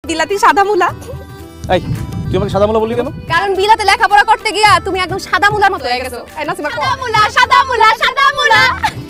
বিলাতি সাদা মুলা। এই তুই আমাকে সাদা মুলা বললি কেন? কারণ বিলাতে লেখাপড়া করতে গিয়া তুমি একদম সাদা মুলার মতো হয়ে গেছো। এই নাসিমা, সাদা মুলা, সাদা মুলা, সাদা মুলা।